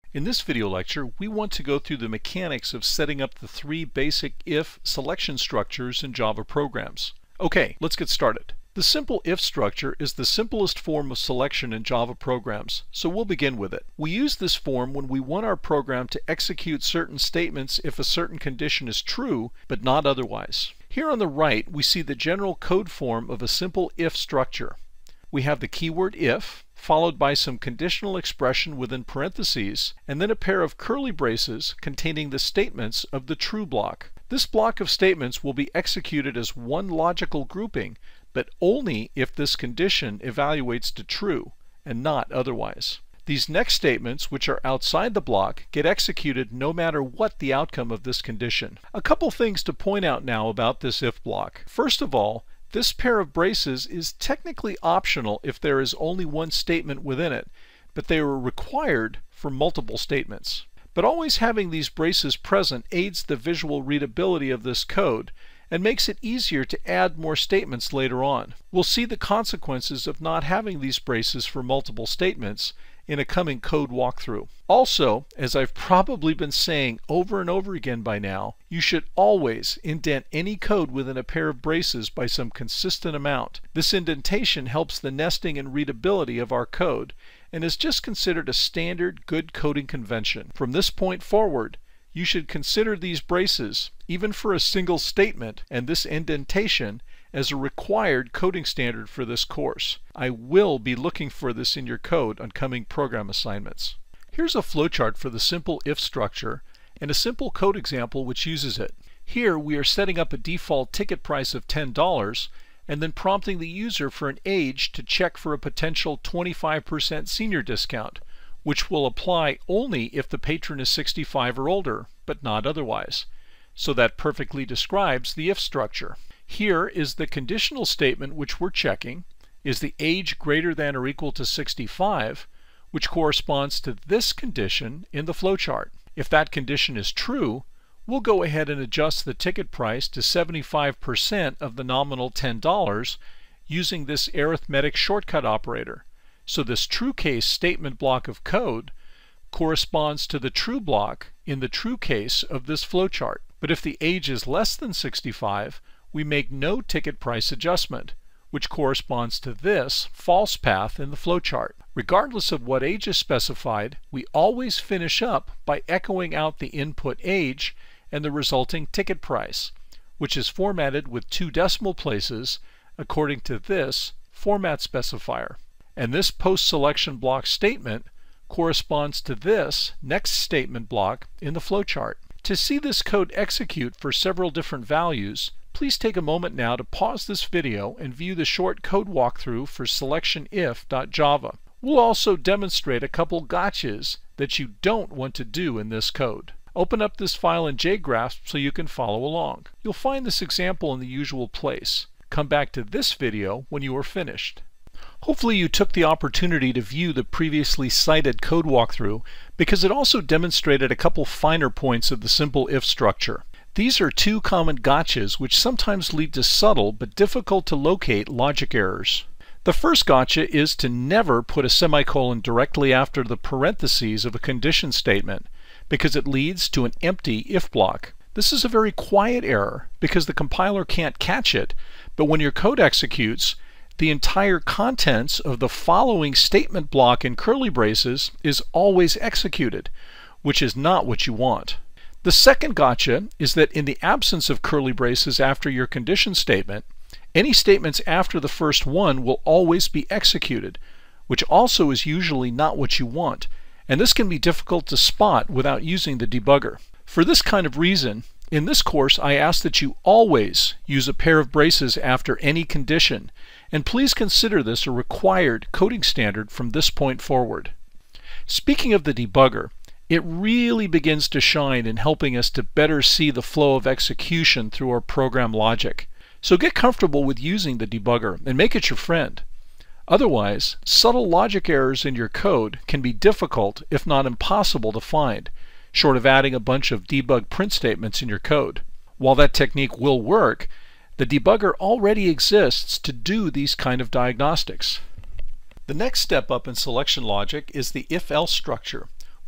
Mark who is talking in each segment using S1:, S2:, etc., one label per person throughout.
S1: In this video lecture, we want to go through the mechanics of setting up the three basic if selection structures in Java programs. Okay, let's get started. The simple if structure is the simplest form of selection in Java programs, so we'll begin with it. We use this form when we want our program to execute certain statements if a certain condition is true, but not otherwise. Here on the right, we see the general code form of a simple if structure. We have the keyword if, followed by some conditional expression within parentheses, and then a pair of curly braces containing the statements of the true block. This block of statements will be executed as one logical grouping, but only if this condition evaluates to true, and not otherwise. These next statements, which are outside the block, get executed no matter what the outcome of this condition. A couple things to point out now about this if block. First of all, this pair of braces is technically optional if there is only one statement within it, but they are required for multiple statements. But always having these braces present aids the visual readability of this code and makes it easier to add more statements later on. We'll see the consequences of not having these braces for multiple statements in a coming code walkthrough. Also, as I've probably been saying over and over again by now, you should always indent any code within a pair of braces by some consistent amount. This indentation helps the nesting and readability of our code and is just considered a standard good coding convention. From this point forward, you should consider these braces, even for a single statement, and this indentation as a required coding standard for this course. I will be looking for this in your code on coming program assignments. Here's a flowchart for the simple if structure and a simple code example which uses it. Here we are setting up a default ticket price of $10 and then prompting the user for an age to check for a potential 25% senior discount, which will apply only if the patron is 65 or older, but not otherwise. So that perfectly describes the if structure. Here is the conditional statement which we're checking. Is the age greater than or equal to 65, which corresponds to this condition in the flowchart. If that condition is true, we'll go ahead and adjust the ticket price to 75% of the nominal $10 using this arithmetic shortcut operator. So this true case statement block of code corresponds to the true block in the true case of this flowchart. But if the age is less than 65, we make no ticket price adjustment, which corresponds to this false path in the flowchart. Regardless of what age is specified, we always finish up by echoing out the input age and the resulting ticket price, which is formatted with 2 decimal places according to this format specifier. And this post-selection block statement corresponds to this next statement block in the flowchart. To see this code execute for several different values, please take a moment now to pause this video and view the short code walkthrough for selectionif.java. We'll also demonstrate a couple gotchas that you don't want to do in this code. Open up this file in JGrasp so you can follow along. You'll find this example in the usual place. Come back to this video when you are finished. Hopefully you took the opportunity to view the previously cited code walkthrough because it also demonstrated a couple finer points of the simple if structure. These are 2 common gotchas which sometimes lead to subtle but difficult to locate logic errors. The first gotcha is to never put a semicolon directly after the parentheses of a condition statement because it leads to an empty if block. This is a very quiet error because the compiler can't catch it, but when your code executes, the entire contents of the following statement block in curly braces is always executed, which is not what you want. The second gotcha is that in the absence of curly braces after your condition statement, any statements after the first one will always be executed, which also is usually not what you want, and this can be difficult to spot without using the debugger. For this kind of reason, in this course I ask that you always use a pair of braces after any condition, and please consider this a required coding standard from this point forward. Speaking of the debugger, it really begins to shine in helping us to better see the flow of execution through our program logic. So get comfortable with using the debugger and make it your friend. Otherwise, subtle logic errors in your code can be difficult, if not impossible, to find, short of adding a bunch of debug print statements in your code. While that technique will work, the debugger already exists to do these kind of diagnostics. The next step up in selection logic is the if-else structure,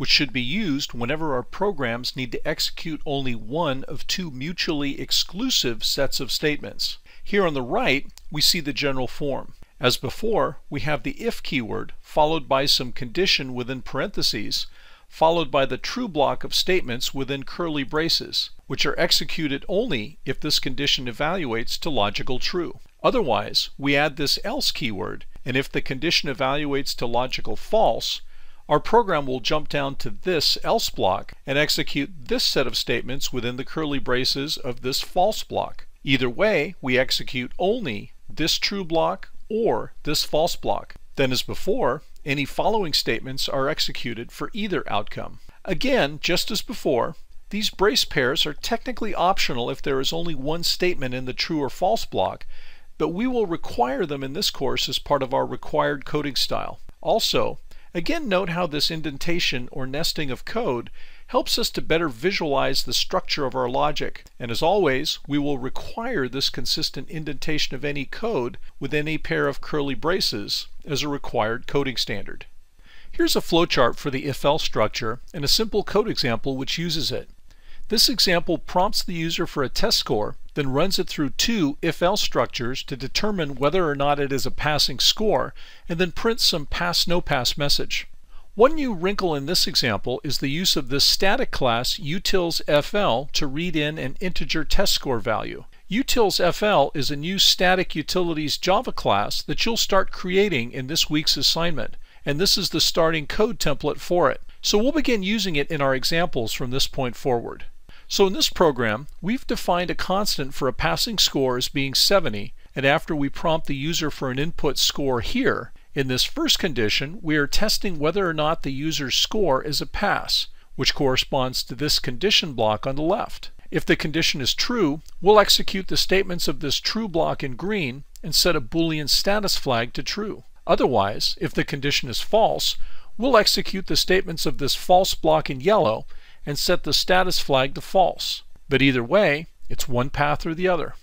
S1: which should be used whenever our programs need to execute only one of two mutually exclusive sets of statements. Here on the right, we see the general form. As before, we have the if keyword followed by some condition within parentheses, followed by the true block of statements within curly braces, which are executed only if this condition evaluates to logical true. Otherwise, we add this else keyword, and if the condition evaluates to logical false, our program will jump down to this else block and execute this set of statements within the curly braces of this false block. Either way, we execute only this true block or this false block. Then, as before, any following statements are executed for either outcome. Again, just as before, these brace pairs are technically optional if there is only one statement in the true or false block, but we will require them in this course as part of our required coding style. Also, again, note how this indentation or nesting of code helps us to better visualize the structure of our logic. And as always, we will require this consistent indentation of any code within a pair of curly braces as a required coding standard. Here's a flowchart for the if-else structure and a simple code example which uses it. This example prompts the user for a test score, then runs it through two if-else structures to determine whether or not it is a passing score, and then prints some pass/no-pass message. One new wrinkle in this example is the use of this static class utilsfl to read in an integer test score value. Utilsfl is a new static utilities Java class that you'll start creating in this week's assignment, and this is the starting code template for it. So we'll begin using it in our examples from this point forward. So in this program, we've defined a constant for a passing score as being 70, and after we prompt the user for an input score here, in this first condition, we are testing whether or not the user's score is a pass, which corresponds to this condition block on the left. If the condition is true, we'll execute the statements of this true block in green and set a Boolean status flag to true. Otherwise, if the condition is false, we'll execute the statements of this false block in yellow and set the status flag to false. But either way, it's one path or the other.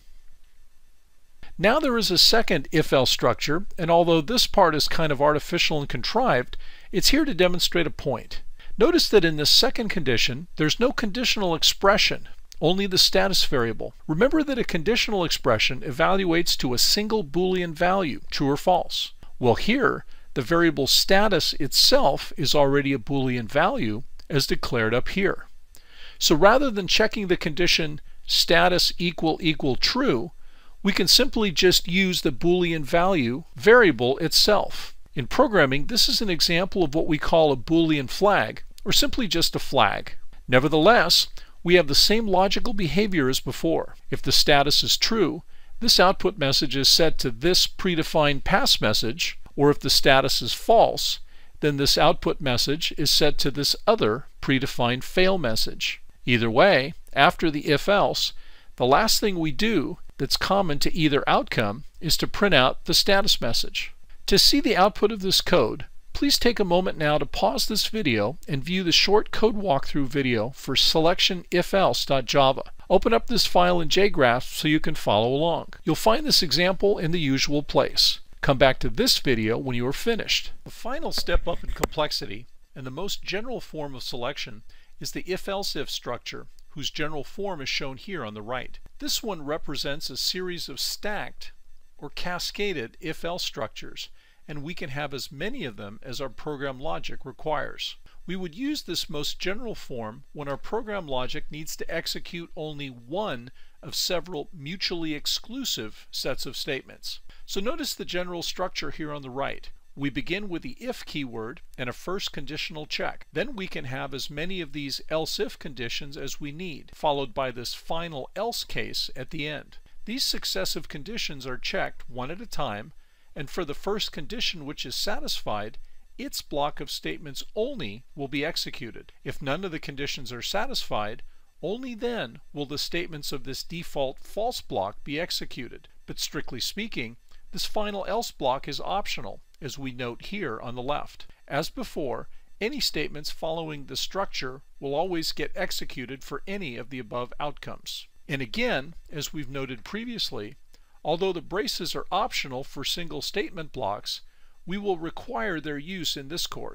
S1: Now there is a second if-else structure, and although this part is kind of artificial and contrived, it's here to demonstrate a point. Notice that in this second condition, there's no conditional expression, only the status variable. Remember that a conditional expression evaluates to a single Boolean value, true or false. Well, here, the variable status itself is already a Boolean value, as declared up here. So rather than checking the condition status equal true, we can simply just use the Boolean value variable itself. In programming, this is an example of what we call a Boolean flag, or simply just a flag. Nevertheless, we have the same logical behavior as before. If the status is true, this output message is set to this predefined pass message, or if the status is false, then this output message is set to this other predefined fail message. Either way, after the if-else, the last thing we do that's common to either outcome is to print out the status message. To see the output of this code, please take a moment now to pause this video and view the short code walkthrough video for selection_if-else.java. Open up this file in JGraph so you can follow along. You'll find this example in the usual place. Come back to this video when you are finished. The final step up in complexity, and the most general form of selection, is the if-else-if structure, whose general form is shown here on the right. This one represents a series of stacked or cascaded if-else structures, and we can have as many of them as our program logic requires. We would use this most general form when our program logic needs to execute only one of several mutually exclusive sets of statements. So notice the general structure here on the right. We begin with the if keyword and a first conditional check. Then we can have as many of these else-if conditions as we need, followed by this final else case at the end. These successive conditions are checked one at a time, and for the first condition which is satisfied, its block of statements only will be executed. If none of the conditions are satisfied, only then will the statements of this default false block be executed. But strictly speaking, this final else block is optional, as we note here on the left. As before, any statements following the structure will always get executed for any of the above outcomes. And again, as we've noted previously, although the braces are optional for single statement blocks, we will require their use in this course.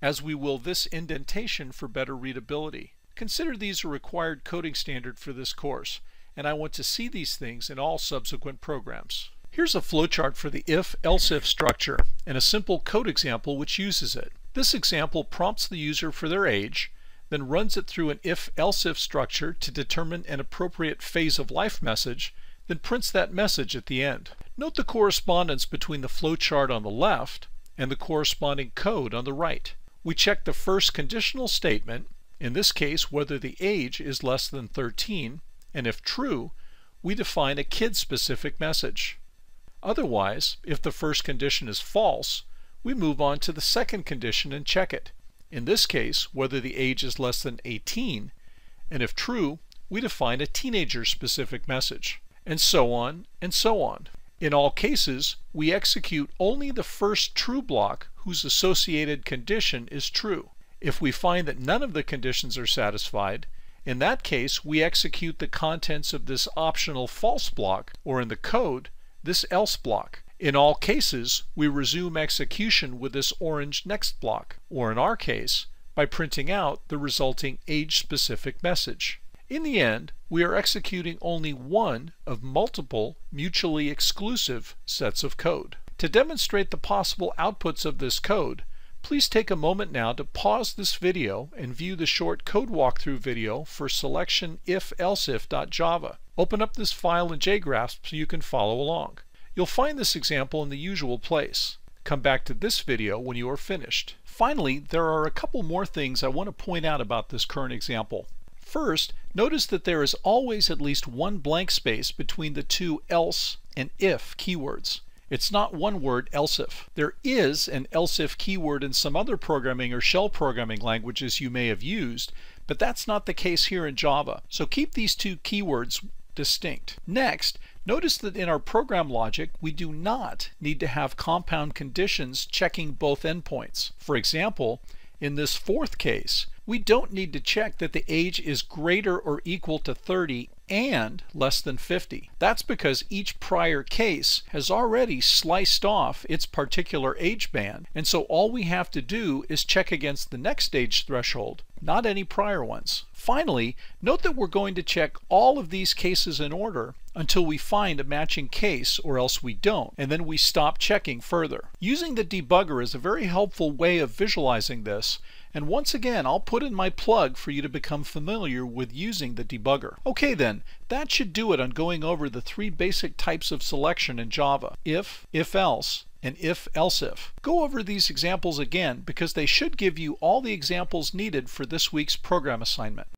S1: as we will this indentation for better readability. Consider these a required coding standard for this course, and I want to see these things in all subsequent programs. Here's a flowchart for the if-else-if structure and a simple code example which uses it. This example prompts the user for their age, then runs it through an if-else-if structure to determine an appropriate phase of life message, then prints that message at the end. Note the correspondence between the flowchart on the left and the corresponding code on the right. We check the first conditional statement, in this case whether the age is less than 13, and if true, we define a kid-specific message. Otherwise, if the first condition is false, we move on to the second condition and check it. In this case, whether the age is less than 18, and if true, we define a teenager-specific message. And so on, and so on. In all cases, we execute only the first true block whose associated condition is true. If we find that none of the conditions are satisfied, in that case we execute the contents of this optional false block, or in the code, this else block. In all cases, we resume execution with this orange next block, or in our case, by printing out the resulting age-specific message. In the end, we are executing only one of multiple mutually exclusive sets of code. To demonstrate the possible outputs of this code, please take a moment now to pause this video and view the short code walkthrough video for selection if-else-if.java. Open up this file in JGrasp so you can follow along. You'll find this example in the usual place. Come back to this video when you are finished. Finally, there are a couple more things I want to point out about this current example. First, notice that there is always at least one blank space between the two else and if keywords. It's not one word else-if. There is an else-if keyword in some other programming or shell programming languages you may have used, but that's not the case here in Java. So keep these two keywords distinct. Next, notice that in our program logic we do not need to have compound conditions checking both endpoints. For example, in this fourth case, we don't need to check that the age is greater or equal to 30 and less than 50. That's because each prior case has already sliced off its particular age band, and so all we have to do is check against the next age threshold, not any prior ones. Finally, note that we're going to check all of these cases in order until we find a matching case, or else we don't, and then we stop checking further. Using the debugger is a very helpful way of visualizing this, and once again I'll put in my plug for you to become familiar with using the debugger. Okay then, that should do it on going over the three basic types of selection in Java: if, if-else, and if-else-if. Go over these examples again because they should give you all the examples needed for this week's program assignment.